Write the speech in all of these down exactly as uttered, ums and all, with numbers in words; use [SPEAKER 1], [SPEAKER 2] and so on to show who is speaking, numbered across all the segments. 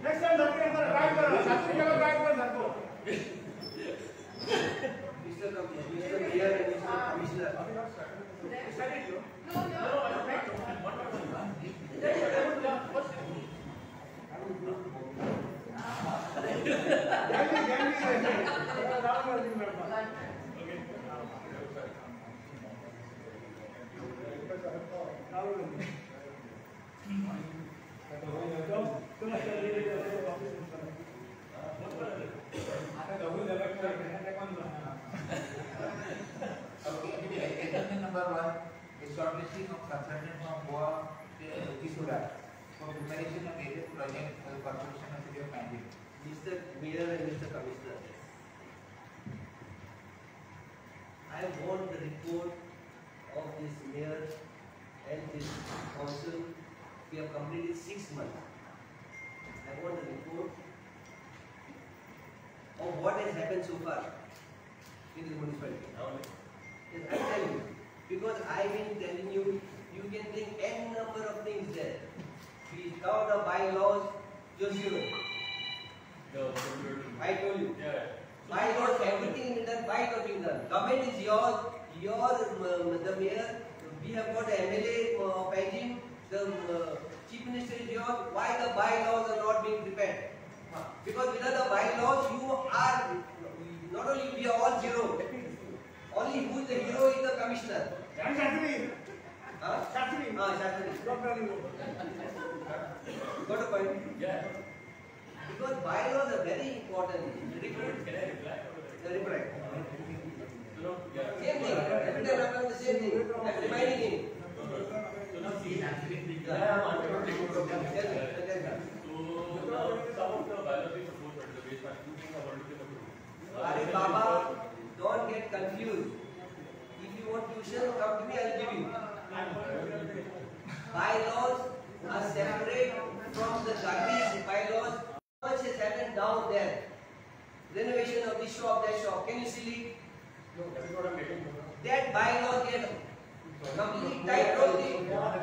[SPEAKER 1] Next time धरती अंदर drive करो, छात्री के लोग ड्राइव करो धरती।
[SPEAKER 2] Mister Mister Mayor and Mister Commissioner.
[SPEAKER 1] No, no.
[SPEAKER 3] Number one is shortlisting of consultant from Goa to Kisura for preparation of various projects for the corporation of City of Pandit.
[SPEAKER 2] Mister Mayor and Mister Commissioner. I want the report of this mayor and this council. We have completed six months. I want the report of what has happened so far in the municipality. Yes, I tell you, because I've been telling you, you can think n number of things there. We count the bylaws, just you know. I told you. Bylaws, everything is done, by not being done. Government is yours, your um, the mayor. We have got M L A uh, pending. The uh, chief minister is yours. Why the bylaws are not being prepared? Because without the bylaws, you are not only we are all zero. Only who is the hero is the commissioner.
[SPEAKER 1] And Shastri.
[SPEAKER 2] Huh?
[SPEAKER 1] Shastri.
[SPEAKER 2] Ah, Shastri. Got a point?
[SPEAKER 1] Yeah.
[SPEAKER 2] Because bylaws are very important.
[SPEAKER 1] Can I reply?
[SPEAKER 2] The reply.
[SPEAKER 1] No. Yeah.
[SPEAKER 2] Same thing. Every time I'm doing the same thing. I'm reminding him.
[SPEAKER 1] So now see actually the
[SPEAKER 2] Yeah.
[SPEAKER 1] I want to take
[SPEAKER 2] Tell me, tell me.
[SPEAKER 1] So now some of the biology support but the base one two things I want to give
[SPEAKER 2] Are Baba, don't get confused. If you want tuition, come to me, I'll give you. Bylaws are separate from the garbage bylaws. How much has happened down there? Renovation of this shop, that shop. Can you see it?
[SPEAKER 1] No, that is what I'm getting.
[SPEAKER 2] That bylaws get complete tight rolled in.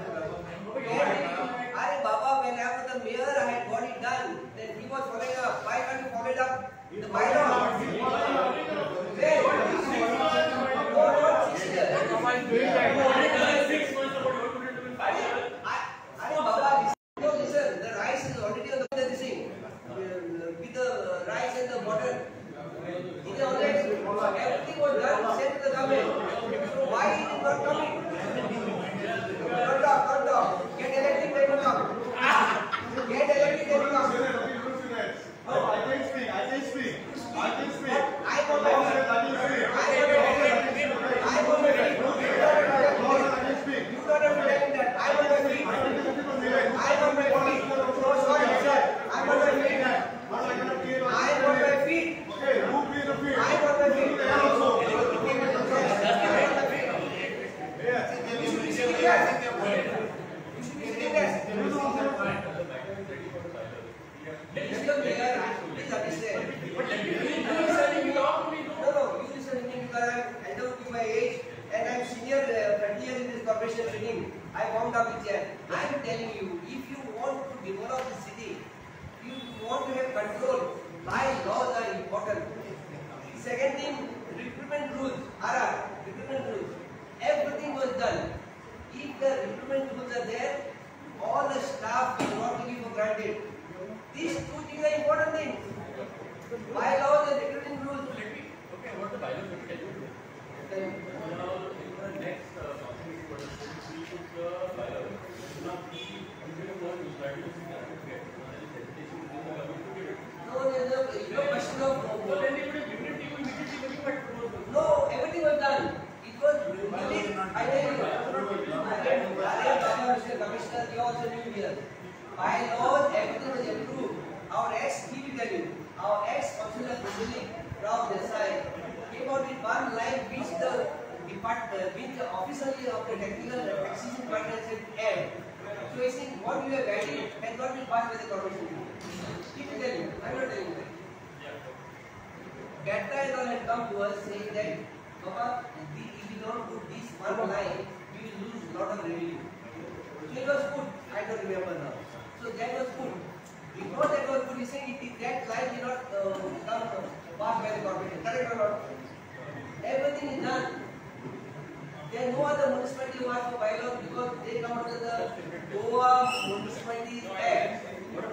[SPEAKER 2] Are Baba, when after the mayor had got it done, then he was following up. Why can't you follow it up? The bylaws. Then, no, not six years.
[SPEAKER 1] Six months about what would it have been five years?
[SPEAKER 2] Are Baba, no, listen, the rice is already on the this thing. With the rice and the water. It is already, everything was done, sent to the government. So why it is not coming? Don't talk, don't talk. Get elected, then you talk. Get elected, then you talk.
[SPEAKER 4] No, I can speak, I can speak. I can speak.
[SPEAKER 2] I want my feet. I want my feet. I want my feet. You don't have to tell me that. I want my feet. I want my feet. No, sorry, sir. I want my feet. I want my feet.
[SPEAKER 4] Okay, who clear the field?
[SPEAKER 2] I want my feet.
[SPEAKER 4] And also.
[SPEAKER 2] Yes. You should be sitting there. You should be sitting there. Mister Mayor, please understand.
[SPEAKER 1] But let me listen, you talk to me.
[SPEAKER 2] No, no, you listen to me because I'm elder to my age and I'm senior uh, thirty years in this corporation training. I wound up with chair. I'm telling you, if you want to develop the city, you want to have control, bylaws are important. Second thing, recruitment rules, R R, recruitment rules. Everything was done. If the recruitment rules are there, all the staff will not be given for granted. These two things are important things. Bylaws and recruiting rules.
[SPEAKER 1] Okay, what the bylaws will tell you?
[SPEAKER 2] Then,
[SPEAKER 1] Now, in the next uh, council meeting, what is we put the bylaws. Now, we usually want to try to see that we get one hesitation within the government to give it.
[SPEAKER 2] no, there's no, no question of.
[SPEAKER 1] So then they would have given it to you immediately when you had proposed.
[SPEAKER 2] No, everything was done. It was released. I tell you. Mister Commissioner, you also knew here. Bylaws, everything was approved. Our ex, he will tell you. Our ex-councillor President Rao Desai came out with one line which the department, which the officially of the technical taxation department said M. So he said, what you have guided has not been passed by the corporation. He will tell you. I am not telling you that. Gata and all had come to us saying that, Papa, if we don't put this one line, we will lose a lot of revenue. So it was put. I don't remember now. So that was put. Before that was put, listening, it is that line will not uh, come passed by the corporation. Correct or not? Everything is done. There is no other municipality who has to bylaws because they come under the Goa Municipality Act.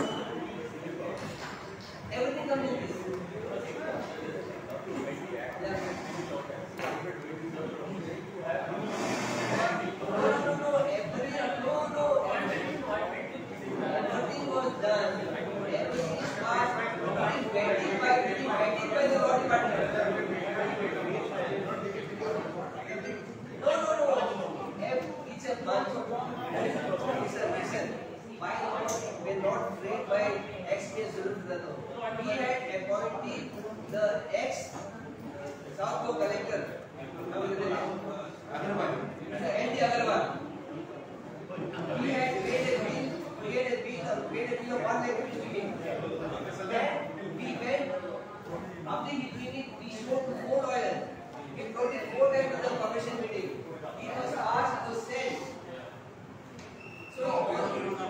[SPEAKER 2] Everything comes in this. Yeah. No, no, no, every, no, no, everything was done. Everything is passed. It is vetted by, it is vetted by the law department. No, no, no. It's a bunch. Listen, listen. By when not framed by ex-P S Surendra, he had appointed the ex South Goa collector. Andy Agarwal. He had made a bill, made a bill, made a bill of one lakh rupees to him. Then we went, after he doing it, we showed to Fort Island. We brought it four times to the commission meeting. He was asked to send. So, so how long did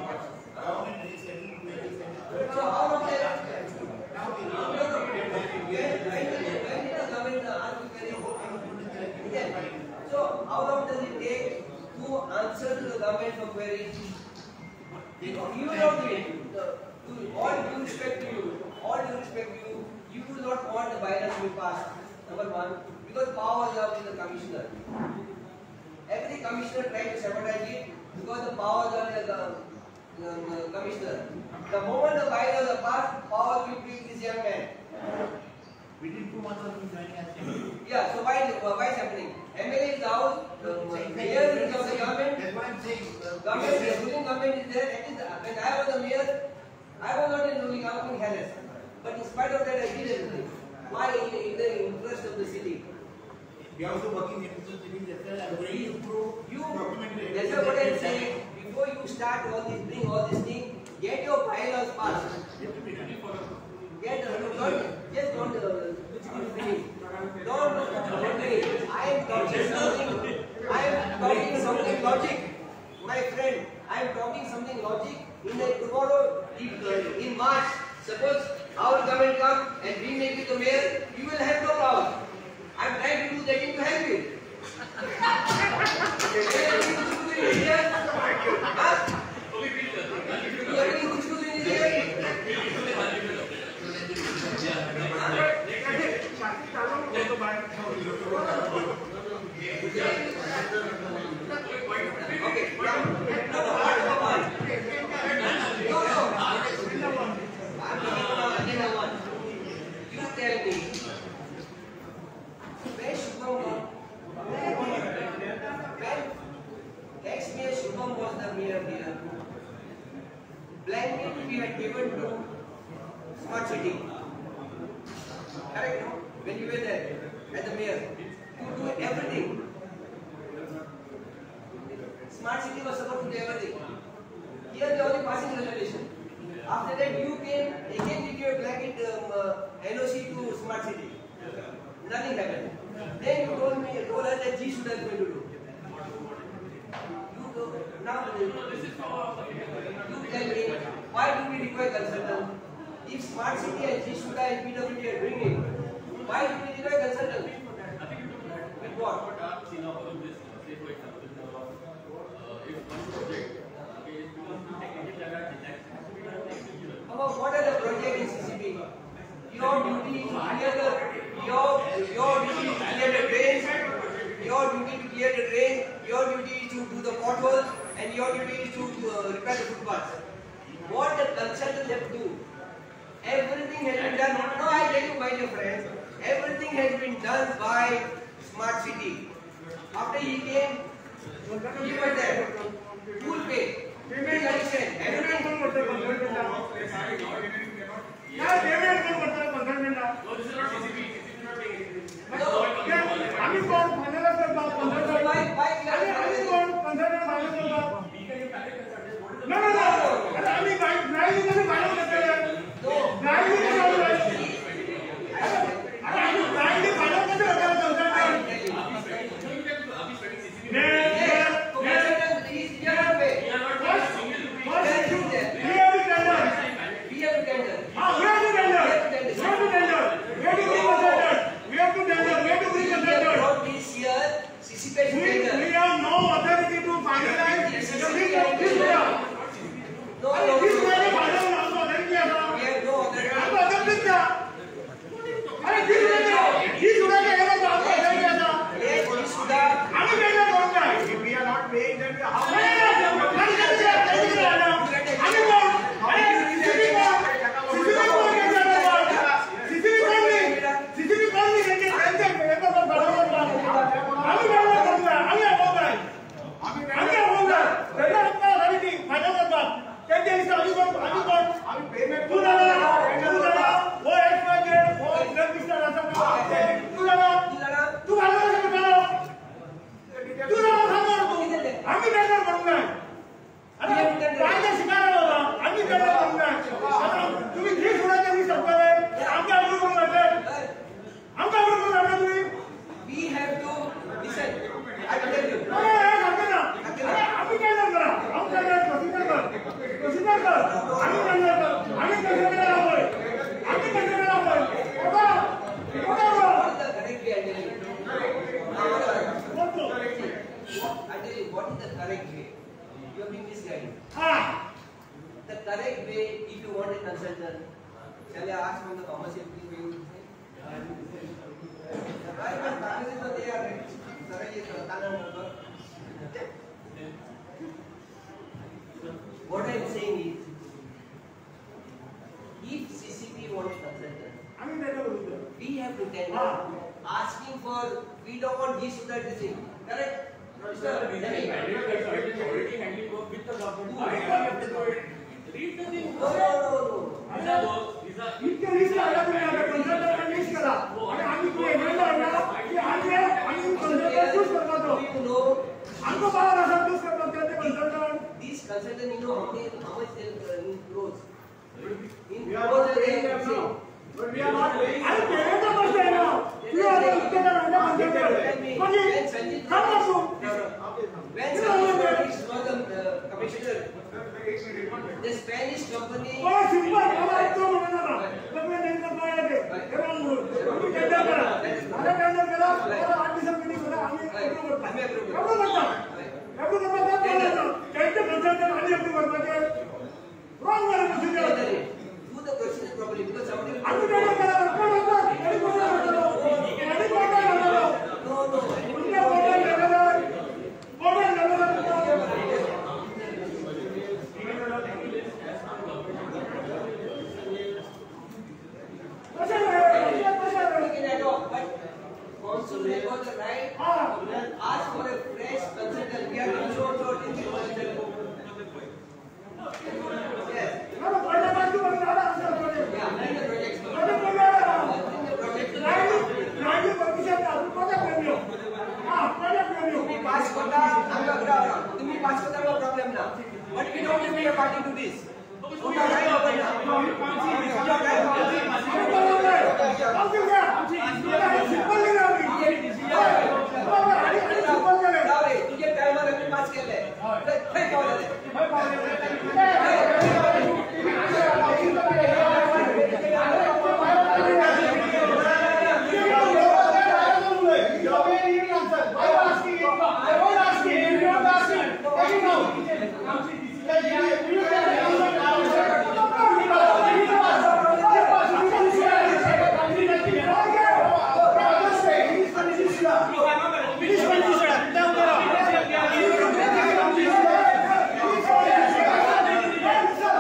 [SPEAKER 2] now we know. No, no. When did the government ask to carry out? So, how long does it take to answer to the government for queries? You will not do it. All due respect to you, all due respect to you, you do not want the bylaws to be passed. Number one, because power is up in the commissioner. Every commissioner tried to sabotage it because the power is in the uh, commissioner. The moment the bylaws are passed, power will be this young man.
[SPEAKER 3] Within two months of him joining as
[SPEAKER 2] Yeah, so why, why is happening? M L A is out, the mayor is of the government.
[SPEAKER 3] That's why I'm saying.
[SPEAKER 2] Government, the ruling government is there. At least when I was the mayor, I was not in ruling government Harris. But in spite of that, I did everything. Why? In, in the interest of the city.
[SPEAKER 3] We are also working in the city sector and we improve
[SPEAKER 2] You,
[SPEAKER 3] document.
[SPEAKER 2] that's what I'm saying. Before you start all this, bring all this thing, get your bylaws passed. Get, uh, don't, just don't, uh, finish. Don't, don't me. I am talking something, I am talking something logic. My friend, I am talking something logic. In the tomorrow, if, uh, in March, suppose our government comes and we make it the mayor, you will have no problem. I am trying to do that to help you. Blanket we had given to Smart City. Correct, no? When you were there at the mayor, you do everything. Smart City was supposed to do everything. Here they only passing resolution. After that, you came again with your blanket um, uh, N O C to Smart City. Nothing happened. Then you told me, told us that G Suda is going to do. You go, now you tell me, why do we require consultant? If Smart City and G Suda and P W D are doing it, why do we require consultant? With what? What are the projects in C C B? Your duty is to clear the your your duty is to clear the drains. Your duty to clear the drains. Your duty is to do the potholes, and your duty is to uh, repair the footpaths. What the consultants have to do? Everything has been done. No, I tell you, my dear friends, everything has been done by Smart City. After he came, he was there. Full pay. Payment addition. Everything.
[SPEAKER 4] Yeah, payment for consultant now.
[SPEAKER 1] No, this is not C C B. C C B is not paying anything.
[SPEAKER 4] आम्ही कोण पंधरा करता पंधरा आम्ही कोण पंधरा झाले करता no no no अरे आम्ही नाही नाही बाहेर करतो नाही नाही अरे आम्ही नाही बाहेर करतो ने ने ने आम्ही कोण आम्ही कोण आम्ही पेमेंट तू झाला तू झाला वो एक वाजे वो ब्लड मिस्टर असा तू झाला तू झाला तू झाला तू झाला सांग आम्ही टेंडर करून नाही अरे काय शिकायला बाबा आम्ही टेंडर करून नाही आता तुम्ही जी सोडायचे मी सरकार आहे आमच्या अप्रूव्ह करून लागले आमच्या अप्रूव्ह करून लागले तुम्ही
[SPEAKER 2] We have to listen. I will tell you.
[SPEAKER 4] अरे सांगा ना आम्ही टेंडर करा आम्ही टेंडर प्रोसिजर कर प्रोसिजर कर आम्ही टेंडर कर आम्ही टेंडर करायला हवंय आम्ही टेंडर करायला हवंय बाबा बाबा
[SPEAKER 2] What is the correct way? I tell you. I tell you what is the correct way. You have been misguided.
[SPEAKER 4] हा
[SPEAKER 2] The correct way, if you want a consultant, shall I ask from the commercial people? I was practicing for they are ready. Sir, ये बताना होगा. What I am saying is, if C C P wants consultant,
[SPEAKER 4] आम्ही tender करू
[SPEAKER 2] we have to tender. Asking for, we don't want this that this thing. Correct?
[SPEAKER 1] Sir, we have already handling work with the government. Why do we have to do it? Read the thing.
[SPEAKER 2] No, no, no, no.
[SPEAKER 1] Visa work, visa.
[SPEAKER 4] इतके list आला तुम्ही आता consultant list करा आणि आम्ही ते agenda आणला की आम्ही आम्ही कंसल्टंट चूज करतो
[SPEAKER 2] You know,
[SPEAKER 4] आमको बारा हजार चूज करतो ते consultant
[SPEAKER 2] this consultant, you know how many, how much they uh, in crores. In
[SPEAKER 4] We are
[SPEAKER 2] crores
[SPEAKER 4] not
[SPEAKER 2] they
[SPEAKER 4] paying
[SPEAKER 2] are
[SPEAKER 4] them
[SPEAKER 2] saying.
[SPEAKER 4] now. But we are not paying. अरे पेमेंटचा प्रश्न आहे ना तू आता इतके जण म्हणजे कंसल्टंट म्हणजे काम करतो
[SPEAKER 2] When Sanjay Gandhi was the uh, commissioner, the Spanish company.
[SPEAKER 4] बड़ा सिंपल मला तो म्हणणार ना तुम्ही नेमकं काय आहे ते हे म्हणू तुम्ही टेंडर करा मला टेंडर करा मला आठ दिवसात मीटिंग करा आम्ही अप्रूव्ह करतो
[SPEAKER 2] आम्ही approve करतो.
[SPEAKER 4] अप्रूव्ह करतो अप्रूव्ह करतो त्यांचे कंसल्टंट आणि अप्रूव्ह करतो रॉंग झालं procedure
[SPEAKER 2] Do the procedure properly because somebody will.
[SPEAKER 4] आम्ही टेंडर करा कोण होतं आणि कोण होतं आणि कोण होतं
[SPEAKER 2] No, no.
[SPEAKER 4] तुमच्या पोर्टल लेवलवर पोर्टल लेवलवर
[SPEAKER 2] Council has got the right to ask for a fresh consultant. We are not sure about in the consultant. Yes.
[SPEAKER 4] मला पहिला बाजू बघायला असं
[SPEAKER 2] Yeah, and the projects.
[SPEAKER 4] project बघायला
[SPEAKER 2] In the project.
[SPEAKER 4] Raju permission आपण project review हां project review
[SPEAKER 2] तुम्ही pass करता, आमचा problem. तुम्ही pass करता, no problem ना. But we don't have to be a party to this. तुमचा right open ना. तुमचा right open. तुझे टाइमर आम्ही पास केलंय काय कळलं
[SPEAKER 4] Please,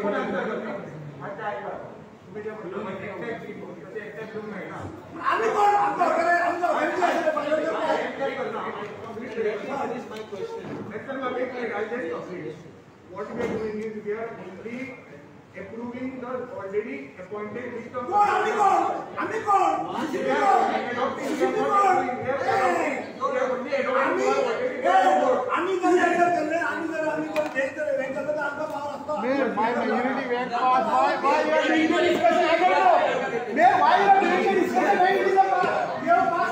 [SPEAKER 4] आम्ही कोण आमचा वगैरे आमचा what we are doing is we are only approving the already appointed list of कोण आम्ही कोण आम्ही कोण आम्ही आम्ही जर एंटर करले आम्ही जर आम्ही जर देश जर रँक करले तर आमचा पावर असतो may my unity wack pass by by your discussion I don't know may why your doing discussion when it is a you have pass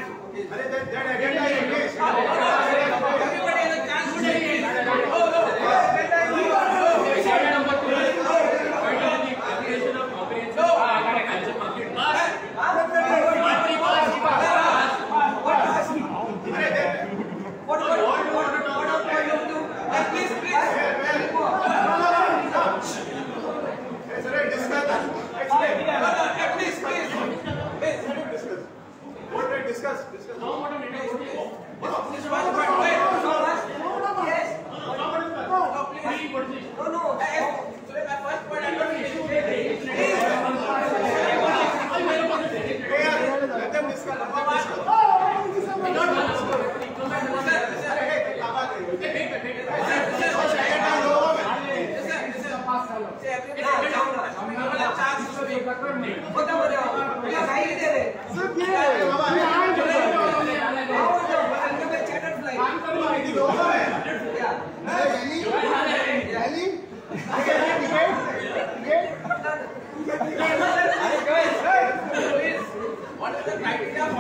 [SPEAKER 2] Everybody has a chance to take it.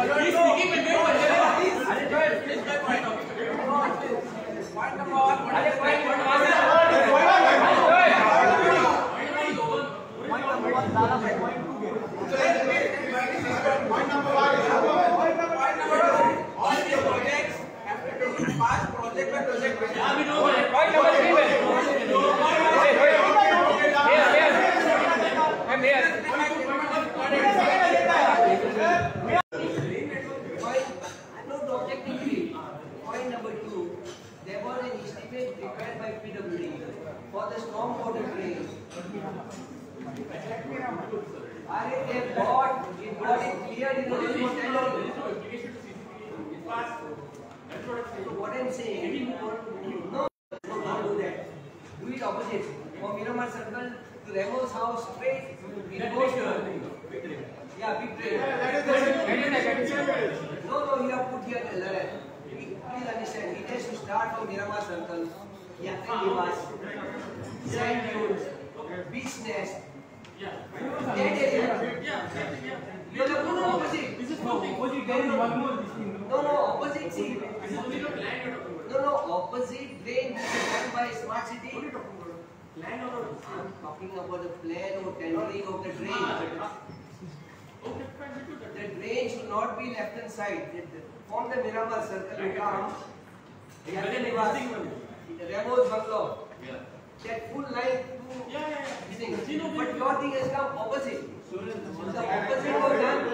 [SPEAKER 1] He's speaking with me. Finish my point. Point number one. Point number one.
[SPEAKER 4] Point number one.
[SPEAKER 1] All the projects have to be passed project by project. Yeah, we know.
[SPEAKER 5] Point number three. Here, here. I'm here.
[SPEAKER 2] I'm not objecting to it. Point number two, there was an estimate prepared by P W D for the storm water drain. Are they bought, it got it cleared in the remote tender? So what I'm saying, no, don't do that. Do it opposite. From Miramar Circle to Ramo's house straight, it goes to, yeah, big train. No, no, you have put here, Laran. Please understand, it has to start from Miramar Circle, Yatri Nivas, Sand Dunes, Beach Nest, that area. You have to go opposite.
[SPEAKER 1] This is opposite.
[SPEAKER 2] No, no, opposite, see.
[SPEAKER 1] This is only the plan.
[SPEAKER 2] No, no, opposite drain which is done by Smart City.
[SPEAKER 1] Plan or
[SPEAKER 2] I'm talking about the plan or tendering of the drain. The drain should not be left hand side. From the Miramar Circle you come, Yatri Nivas, Ramo's bungalow. That full line to
[SPEAKER 1] yeah, yeah,
[SPEAKER 2] this thing. But your thing has come opposite. The opposite was done.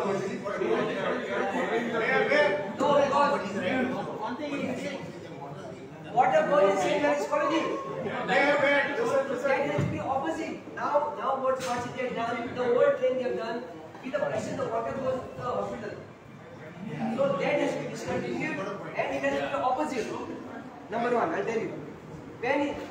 [SPEAKER 2] No, because water goes in Saint Mary's College. That has to be opposite. Now, now what Smart City has done, the whole train they have done, with the pressure the water goes to the hospital. So that has to be discontinued and it has to be the opposite. Number one, I'll tell you. When it,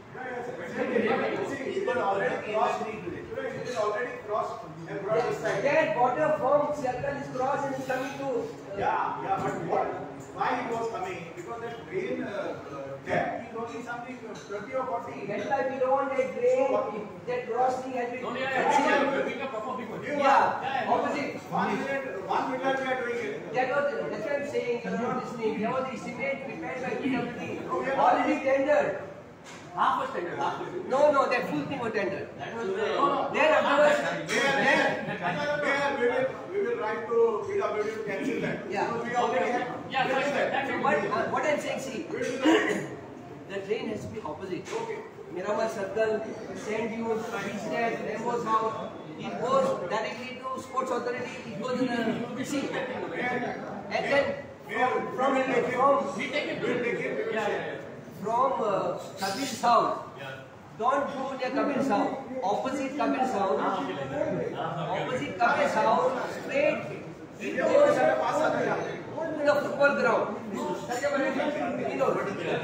[SPEAKER 4] It was already crossed. It is already crossed and brought this side.
[SPEAKER 2] that water from circle is crossed and is coming to. Uh,
[SPEAKER 4] Yeah, yeah, but what? Why it was coming? Because that drain uh, depth is only something twenty or forty.
[SPEAKER 2] That's why we don't want that drain, that crossing has been.
[SPEAKER 1] no, yeah, yeah. Big up, proper big one.
[SPEAKER 2] Yeah, opposite.
[SPEAKER 4] One minute, one meter we are doing it.
[SPEAKER 2] That was, that's what I'm saying, you're not listening. There was the estimate prepared by P W D, already tendered.
[SPEAKER 1] Half was tender, half was
[SPEAKER 2] No, no, that full thing was tendered.
[SPEAKER 1] That was the.
[SPEAKER 2] Then afterwards,
[SPEAKER 4] Where, where, where we will, we will write to P W D to cancel that.
[SPEAKER 2] Yeah.
[SPEAKER 4] Because we already have.
[SPEAKER 1] Yeah, that's right. That's
[SPEAKER 2] but
[SPEAKER 1] right.
[SPEAKER 2] uh, what I'm saying, see,
[SPEAKER 4] We will do that.
[SPEAKER 2] the train has to be opposite. Miramar Circle, Sand Dunes, Beach Nest, Ramo's house, it goes directly to Sports Authority, it goes in the sea. And then from, from, from,
[SPEAKER 1] We take it.
[SPEAKER 4] We'll take it.
[SPEAKER 1] Yeah, yeah, yeah.
[SPEAKER 2] from uh, Kabir's house, don't go near Kabir's house, opposite Kabir's house, opposite Kabir's house, straight, it goes to the football ground. You know.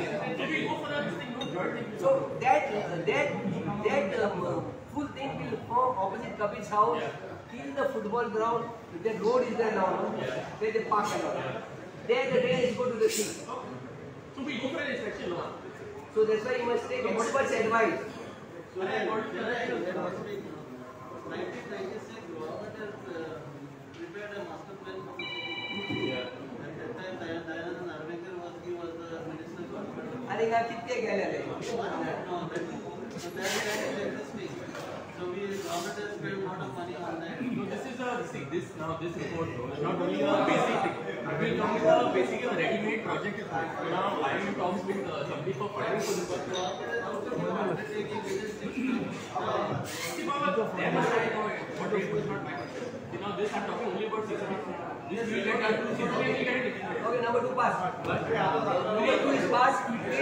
[SPEAKER 2] So that, that, that um, full thing will form opposite Kabir's house, till the football ground, the road is there now, where they park and all. There the drains go to the sea.
[SPEAKER 1] So we go for an inspection, no?
[SPEAKER 2] So that's why you must take experts' advice.
[SPEAKER 6] So there are, there must be nineteen ninety-six government has uh, prepared a master plan for the city.
[SPEAKER 1] Yeah.
[SPEAKER 6] At that time, Dayan- Dayanand Narvekar was he was the medicinal corporation.
[SPEAKER 2] आणि का कितके गेलेले?
[SPEAKER 6] No, that, so that that is existing. So we government has spent a lot of money on that.
[SPEAKER 1] No, this is a see this now this report though is not only a basic thing. It will come with a basic a ready-made project. Now I am in talks with uh, somebody for funding for this.
[SPEAKER 6] Government has also been undertaking within six months.
[SPEAKER 1] See, Baba, they must I know it, but it was not my concern. See, now this I'm talking only about six months. This will get done to six months. We get it.
[SPEAKER 2] Okay, number two pass. Number two is pass.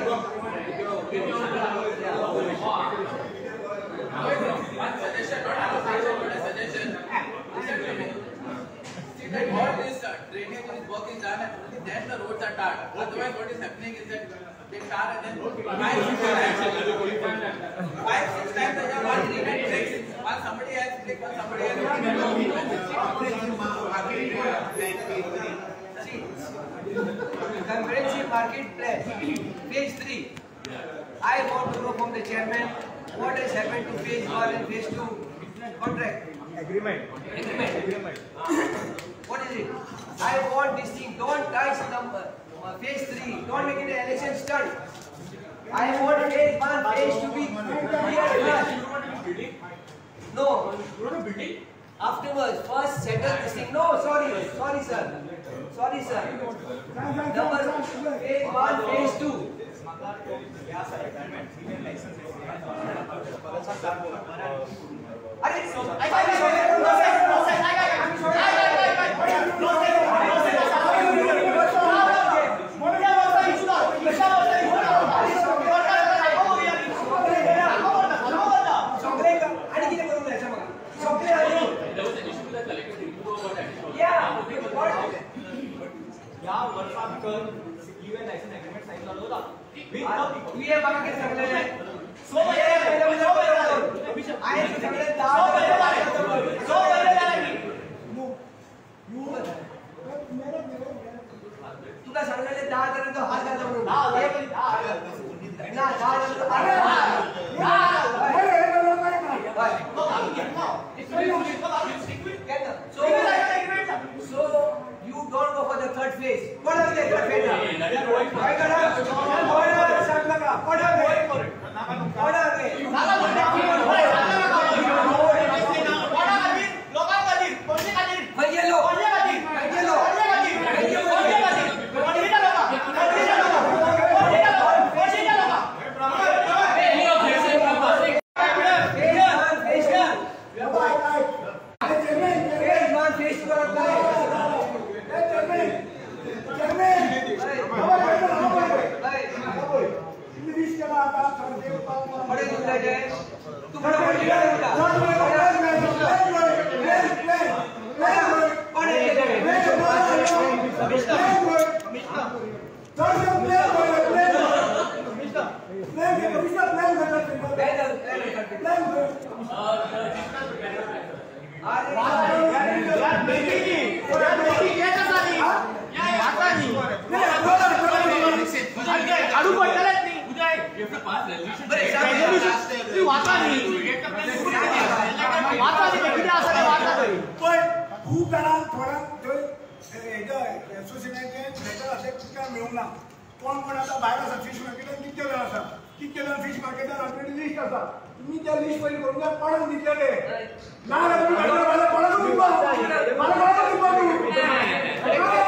[SPEAKER 7] One suggestion, not application, but a suggestion. See that all this uh, drainage is work is done and only then the roads are tarred. Otherwise, what is happening is that they tar and then five, six times, five, six times they have one drainage breaks. Once somebody has clicked, once somebody has
[SPEAKER 2] See, comprehensive market plan, phase three. I want to know from the chairman what has happened to phase one and phase two contract.
[SPEAKER 5] Agreement.
[SPEAKER 2] Agreement.
[SPEAKER 5] Agreement.
[SPEAKER 2] What is it? I want this thing. Don't touch number uh, phase three. Don't make it an election stunt. I want phase one, phase two be clear. No.
[SPEAKER 1] You want a building?
[SPEAKER 2] Afterwards, first settle this thing. No, sorry, sorry, sir. Sorry, sir. Number phase one, phase two. We have market सगळे सो आहे सगळे दहा सो तुला सांगले दहा जणांचा हात घालतो म्हणून ना दहा so you don't go for the third phase. What are the third phase? Why करा? Order सांग लगा. Order दे. Order दे. Hello. Hello.
[SPEAKER 4] खूप जणांक थोड्या असोसिएशनाचे लेटर अध्यक्ष मिळूंक ना कोण कोण आता भायर आसा फिश मार्केटान कितके जाण आसा कितके जाण फिश मार्केटान ऑलरेडी लिस्ट आसा तुम्ही त्या लिस्ट पयलीं करून घ्या कोणाक दितले ना तुम्ही मला कोणाक दिवपा मला कोणाक दिवपा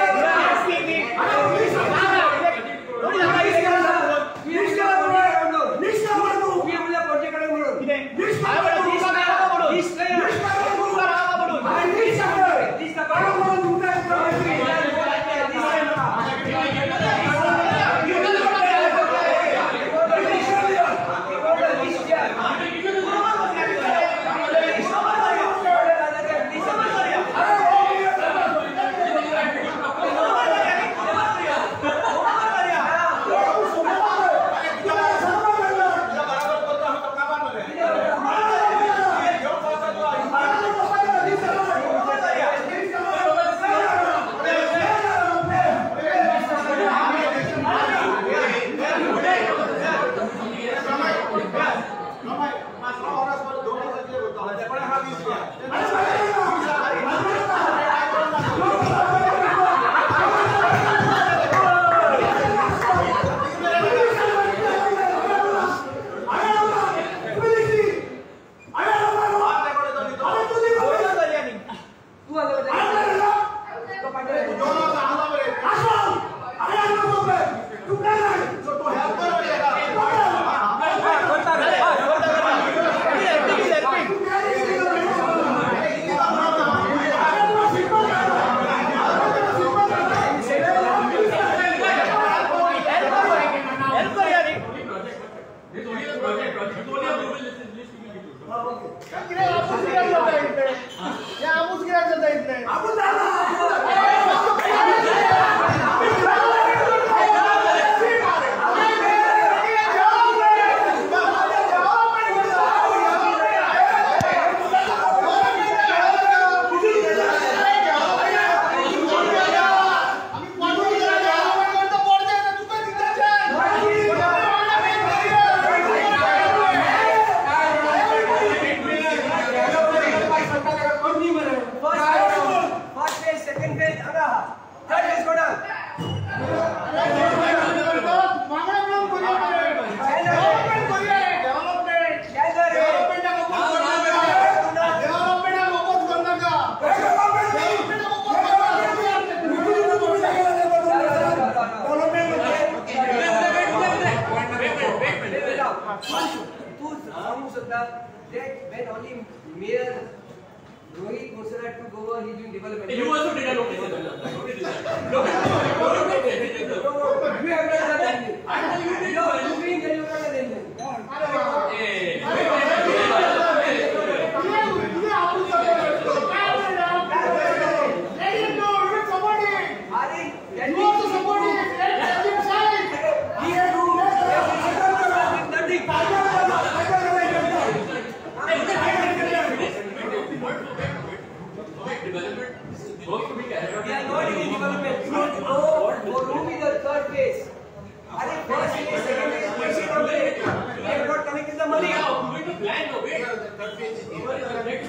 [SPEAKER 2] only Mayor Rohit Mursarat took over, he's doing development.
[SPEAKER 1] You also did a notice. Notice that. No, no,
[SPEAKER 2] You have not done anything.
[SPEAKER 1] I tell you,
[SPEAKER 2] You are doing that you have not done anything.
[SPEAKER 4] You also support it. Let him sign.
[SPEAKER 2] He has to nothing.
[SPEAKER 1] Development work to be carried out.
[SPEAKER 2] We are not in development. We have to go for room in the third phase. Are they first phase, second phase, we should not wait. We have not collected the money.
[SPEAKER 1] Yeah, we need to plan now. Wait.
[SPEAKER 3] Third phase is
[SPEAKER 1] What is the next?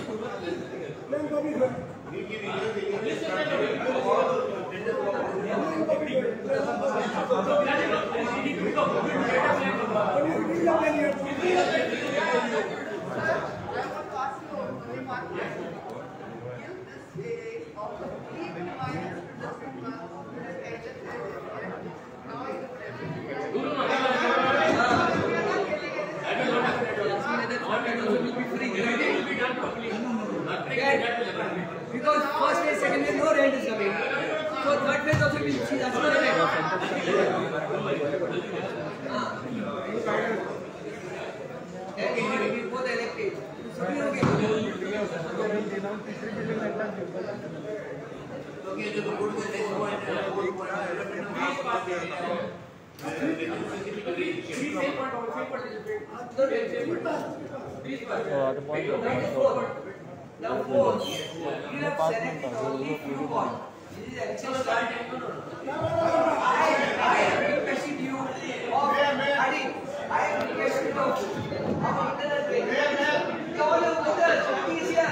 [SPEAKER 2] Because first phase, second phase, no rent is coming. So third phase also will see that's not rent. Then we will both elected. So we okay.
[SPEAKER 3] Okay, so go to the next point. Go to
[SPEAKER 2] Now fourth, you have selected only few one. This is actually start. I I have requested you of Adi. I have requested you of internet page. All of others, he is here.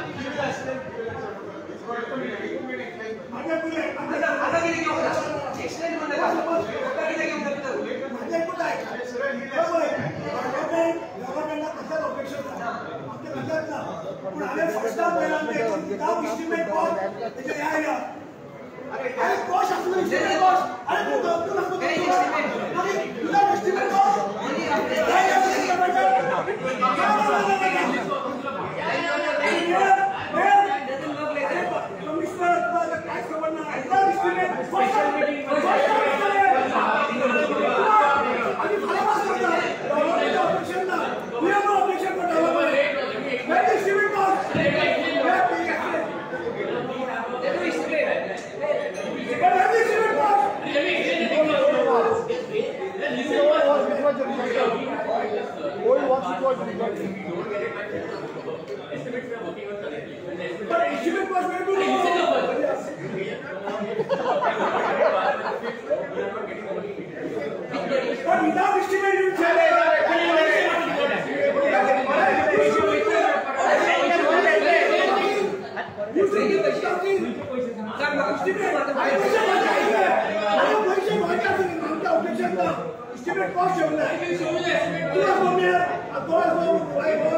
[SPEAKER 2] Ada ada किती घेऊन जा. Extend करून नका. फक्त किती घेऊन जा.
[SPEAKER 4] पण आले फर्स्ट टाइम पहिल्यांदा काम एस्टिमेट कोण त्याचे या या अरे अरे कोश असलं इथे कोश अरे तू तू नको
[SPEAKER 2] काय एस्टिमेट
[SPEAKER 4] अरे तुला एस्टिमेट कोण
[SPEAKER 2] आणि आपले
[SPEAKER 4] कमिशनर काय समजणार ऐका एस्टिमेट स्पेशल मीटिंग आणि मला वाटतं ऑब्जेक्शन ना we are no objection for development Let the student pass. Let the student pass. But without estimate, you tell me. You say you are talking. Sir, estimate. I पैसे वाचायचे. मला पैसे वाचायचे नाही. आमच्या ऑब्जेक्शन ना. Estimate cost ठेवला. तुला बोलले. तुला बोल. काय बोल.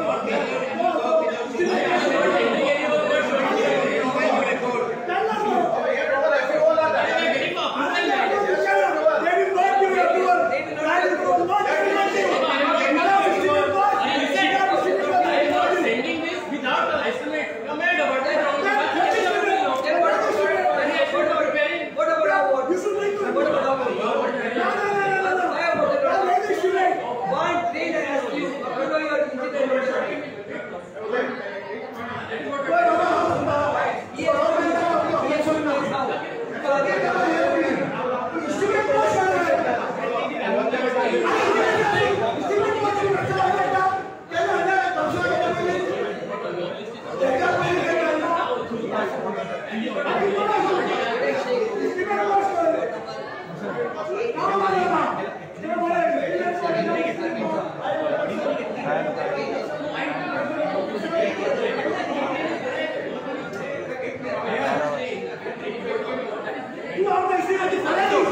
[SPEAKER 4] You are the